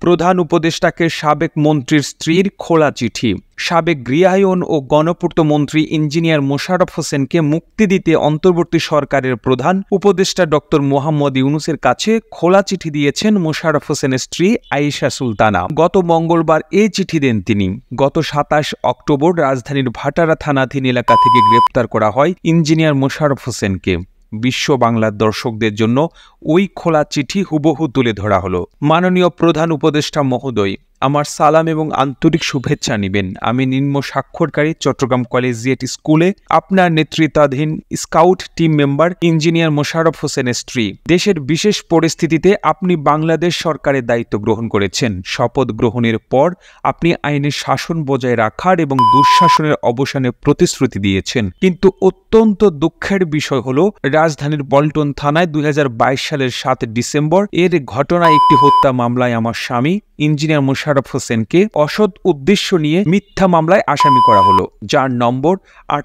প্রধান উপদেষ্টাকে সাবেক মন্ত্রীর স্ত্রীর খোলা চিঠি। সাবেক গৃহায়ন ও গণপূর্ত মন্ত্রী ইঞ্জিনিয়ার মোশাররফ হোসেনকে মুক্তি দিতে অন্তর্বর্তী সরকারের প্রধান উপদেষ্টা ডক্টর মোহাম্মদ ইউনূসের কাছে খোলা চিঠি দিয়েছেন মোশাররফ হোসেনের স্ত্রী আয়েশা সুলতানা। গত মঙ্গলবার এই চিঠি দেন তিনি। গত ২৭ অক্টোবর রাজধানীর ভাটারা থানাধীন এলাকা থেকে গ্রেপ্তার করা হয় ইঞ্জিনিয়ার মোশাররফ হোসেনকে। বিশ্ব বাংলার দর্শকদের জন্য ওই খোলা চিঠি হুবহু তুলে ধরা হলো। মাননীয় প্রধান উপদেষ্টা মহোদয়, আমার সালাম এবং আন্তরিক শুভেচ্ছা নেবেন। আমি নিম্ন স্বাক্ষরকারী চট্টগ্রাম কলেজিয়েট স্কুলে আপনার নেতৃত্বাধীন scout team member engineer Mosharraf হোসেনের স্ত্রী। দেশের বিশেষ পরিস্থিতিতে আপনি বাংলাদেশ সরকারের দায়িত্ব গ্রহণ করেছেন। শপথ গ্রহণের পর আপনি আইনের শাসন বজায় রাখার এবং দুঃশাসনের অবসানের প্রতিশ্রুতি দিয়েছেন। কিন্তু অত্যন্ত দুঃখের বিষয় হল, রাজধানীর পল্টন থানায় ২০২২ সালের ৭ ডিসেম্বর এর ঘটনায় একটি হত্যা মামলায় আমার স্বামী ইঞ্জিনিয়ার মোশাররফ হোসেনকে অসৎ উদ্দেশ্য নিয়ে মিথ্যা মামলায় আসামি করা হলো, যার নম্বর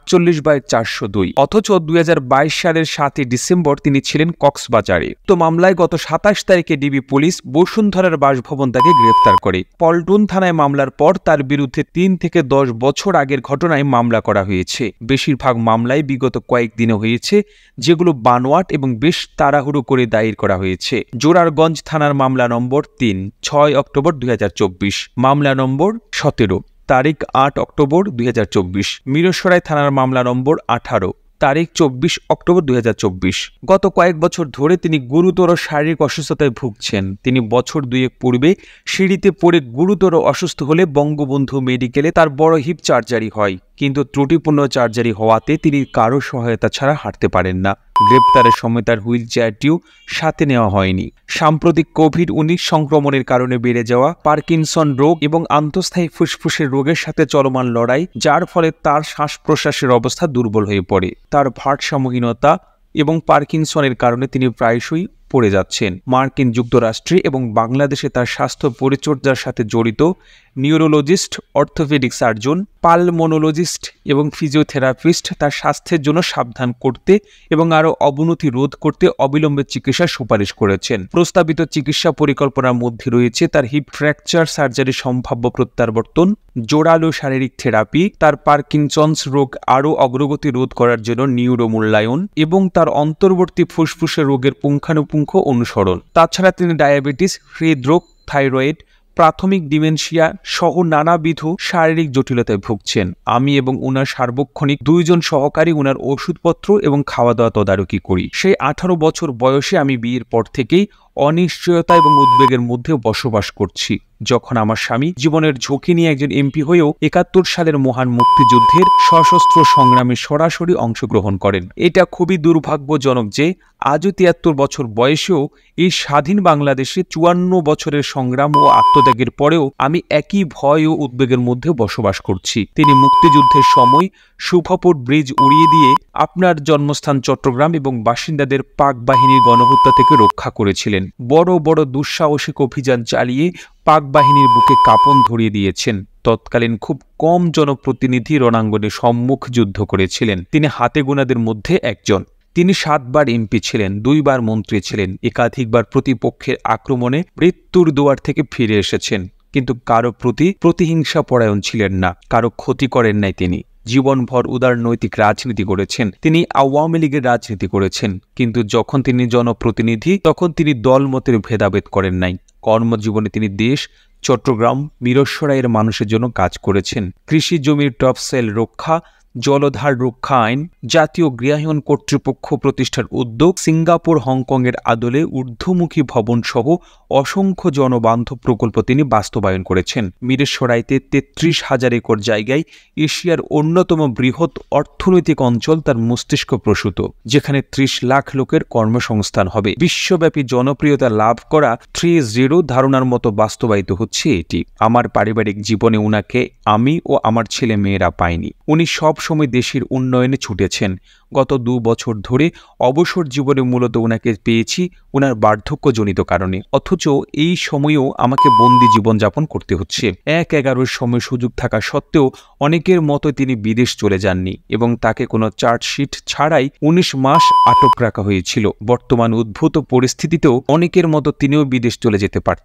৪৮/৪০২। অথচ ২০২২ সালের ৭ ডিসেম্বর তিনি ছিলেন কক্সবাজারে। তো মামলায় গত ২৭ তারিখে ডিবি পুলিশ বসুন্ধরার বাসভবন তাকে গ্রেফতার করে। পল্টন থানায় মামলার পর তার বিরুদ্ধে ৩ থেকে ১০ বছর আগের ঘটনায় মামলা করা হয়েছে। বেশিরভাগ মামলায় বিগত কয়েকদিনে হয়েছে, যেগুলো বানোয়াট এবং বেশ তাড়াহুড়ো করে দায়ের করা হয়েছে। জোরারগঞ্জ থানার মামলা নম্বর ৩, ৬ অক্টোবর ২০২৪, মামলা নম্বর ১৭, তারিখ ৮ অক্টোবর ২০২৪। মিরসরাই থানার মামলা নম্বর ১৮, তারিখ ২৪ অক্টোবর ২০২৪। গত কয়েক বছর ধরে তিনি গুরুতর শারীরিক অসুস্থতায় ভুগছেন। তিনি বছর দুয়েক পূর্বে সিঁড়িতে পড়ে গুরুতর অসুস্থ হলে বঙ্গবন্ধু মেডিকেলে তার বড় হিপ সার্জারি হয়, কিন্তু ত্রুটিপূর্ণ সার্জারি হওয়াতে তিনি কারো সহায়তা ছাড়া হাঁটতে পারেন না। গ্রেপ্তারের সময় তার হুইল চেয়ারটিও সাথে নেওয়া হয়নি। সাম্প্রতিক কোভিড-১৯ সংক্রমণের কারণে বেড়ে যাওয়া পার্কিনসন রোগ এবং আন্তঃস্থায়ী ফুসফুসের রোগের সাথে চলমান লড়াই, যার ফলে তার শ্বাস প্রশ্বাসের অবস্থা দুর্বল হয়ে পড়ে। তার ভারসাম্যহীনতা এবং পার্কিনসনের কারণে তিনি প্রায়শই পড়ে যাচ্ছেন। মার্কিন যুক্তরাষ্ট্রে এবং বাংলাদেশে তার স্বাস্থ্য পরিচর্যার সাথে জড়িত নিউরোলজিস্ট, অর্থোপেডিক সার্জন, পালমোনোলজিস্ট এবং ফিজিওথেরাপিস্ট তার স্বাস্থ্যের জন্য সাবধান করতে এবং আরও অবনতি রোধ করতে অবিলম্বে চিকিৎসার সুপারিশ করেছেন। প্রস্তাবিত চিকিৎসা পরিকল্পনার মধ্যে রয়েছে তার হিপ ফ্র্যাকচার সার্জারির সম্ভাব্য প্রত্যাবর্তন, জোরালো শারীরিক থেরাপি, তার পার্কিনসন্স রোগ আরও অগ্রগতি রোধ করার জন্য নিউরো মূল্যায়ন এবং তার অন্তর্বর্তী ফুসফুসের রোগের পুঙ্খানুপুঙ্খ অনুসরণ। তাছাড়া তিনি ডায়াবেটিস, হৃদরোগ, থাইরয়েড, প্রাথমিক ডিমেনশিয়া সহ নানাবিধ শারীরিক জটিলতায় ভুগছেন। আমি এবং উনার সার্বক্ষণিক ২ জন সহকারী উনার ওষুধপত্র এবং খাওয়া দাওয়া তদারকি করি। সেই ১৮ বছর বয়সে আমি বিয়ের পর থেকেই অনিশ্চয়তা এবং উদ্বেগের মধ্যে বসবাস করছি। যখন আমার স্বামী জীবনের ঝুঁকি নিয়ে একজন এমপি হয়েও ৭১ সালের মহান মুক্তিযুদ্ধের সশস্ত্র সংগ্রামে সরাসরি অংশগ্রহণ করেন। এটা খুবই দুর্ভাগ্যজনক যে আজও ৭৩ বছর বয়সেও এই স্বাধীন বাংলাদেশে ৫৪ বছরের সংগ্রাম ও আত্মত্যাগের পরেও আমি একই ভয় ও উদ্বেগের মধ্যে বসবাস করছি। তিনি মুক্তিযুদ্ধের সময় সুখপুর ব্রিজ উড়িয়ে দিয়ে আপনার জন্মস্থান চট্টগ্রাম এবং বাসিন্দাদের পাক বাহিনীর গণহত্যা থেকে রক্ষা করেছিলেন। বড় বড় দুঃসাহসিক অভিযান চালিয়ে পাক বাহিনীর বুকে কাঁপন ধরিয়ে দিয়েছেন। তৎকালীন খুব কম জনপ্রতিনিধি রণাঙ্গনে সম্মুখ যুদ্ধ করেছিলেন। তিনি হাতে গোনাদের মধ্যে একজন। তিনি ৭ বার এমপি ছিলেন, ২ বার মন্ত্রী ছিলেন, একাধিকবার প্রতিপক্ষের আক্রমণে মৃত্যুর দুয়ার থেকে ফিরে এসেছেন। কিন্তু কারো প্রতি প্রতিহিংসা পরায়ণ ছিলেন না, কারো ক্ষতি করেন নাই। তিনি জীবনভর উদারনৈতিক রাজনীতি করেছেন। তিনি আওয়ামী লীগের রাজনীতি করেছেন, কিন্তু যখন তিনি জনপ্রতিনিধি তখন তিনি দলমতের ভেদাভেদ করেন নাই। কর্মজীবনে তিনি দেশ, চট্টগ্রাম, মিরসরাইয়ের মানুষের জন্য কাজ করেছেন। কৃষি জমির টপসেল রক্ষা, জলধার রক্ষা আইন, জাতীয় গৃহায়ন কর্তৃপক্ষ প্রতিষ্ঠার উদ্যোগ, সিঙ্গাপুর হংকংয়ের আদলে ঊর্ধ্বমুখী ভবন সহ অসংখ্য জনবান্ধব প্রকল্প তিনি বাস্তবায়ন করেছেন। মিরসরাইতে ৩৩,০০০ একর জায়গায় এশিয়ার অন্যতম বৃহৎ অর্থনৈতিক অঞ্চল তার মস্তিষ্ক প্রসূত, যেখানে ৩০ লাখ লোকের কর্মসংস্থান হবে। বিশ্বব্যাপী জনপ্রিয়তা লাভ করা 3-0 ধারণার মতো বাস্তবায়িত হচ্ছে এটি। আমার পারিবারিক জীবনে উনাকে আমি ও আমার ছেলে মেয়েরা পাইনি। উনি সব সময় দেশের উন্নয়নে ছুটেছেন। গত ২ বছর ধরে অবসর জীবনে মূলত উনাকে পেয়েছি উনার বার্ধক্যজনিত কারণে। অথচ এই সময়েও আমাকে বন্দি জীবনযাপন করতে হচ্ছে। ১/১১ সময় সুযোগ থাকা সত্ত্বেও অনেকের মতো তিনি বিদেশ চলে যাননি এবং তাকে কোনো চার্জশিট ছাড়াই ১৯ মাস আটক রাখা হয়েছিল। বর্তমান উদ্ভূত পরিস্থিতিতেও অনেকের মতো তিনিও বিদেশ চলে যেতে পারতেন।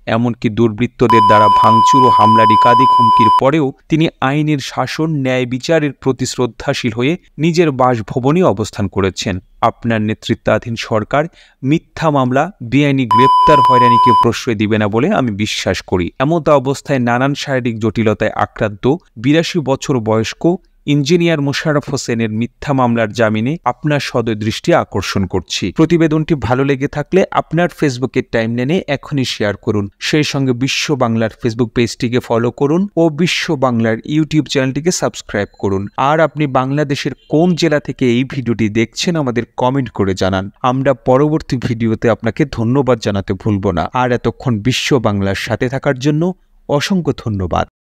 এমনকি দুর্বৃত্তদের দ্বারা ভাঙচুর ও হামলার একাধিক হুমকির পরেও তিনি আইনের শাসন, ন্যায় বিচারের প্রতি শ্রদ্ধাশীল হয়ে নিজের বাসভবনে অবস্থান করেছেন। আপনার নেতৃত্বাধীন সরকার মিথ্যা মামলা, বেআইনি গ্রেপ্তার, হয়রানিকে প্রশ্রয় দিবে না বলে আমি বিশ্বাস করি। এমত অবস্থায় নানান শারীরিক জটিলতায় আক্রান্ত ৮২ বছর বয়স্ক ইঞ্জিনিয়ার মোশাররফ হোসেনের মিথ্যা মামলার জামিনে আপনার সদয় দৃষ্টি আকর্ষণ করছি। প্রতিবেদনটি ভালো লেগে থাকলে আপনার ফেসবুকের টাইমলাইনে এখনই শেয়ার করুন। সেই সঙ্গে বিশ্ব বাংলার ফেসবুক পেজটিকে ফলো করুন ও বিশ্ব বাংলার ইউটিউব চ্যানেলটিকে সাবস্ক্রাইব করুন। আর আপনি বাংলাদেশের কোন জেলা থেকে এই ভিডিওটি দেখছেন আমাদের কমেন্ট করে জানান। আমরা পরবর্তী ভিডিওতে আপনাকে ধন্যবাদ জানাতে ভুলব না। আর এতক্ষণ বিশ্ব বাংলার সাথে থাকার জন্য অসংখ্য ধন্যবাদ।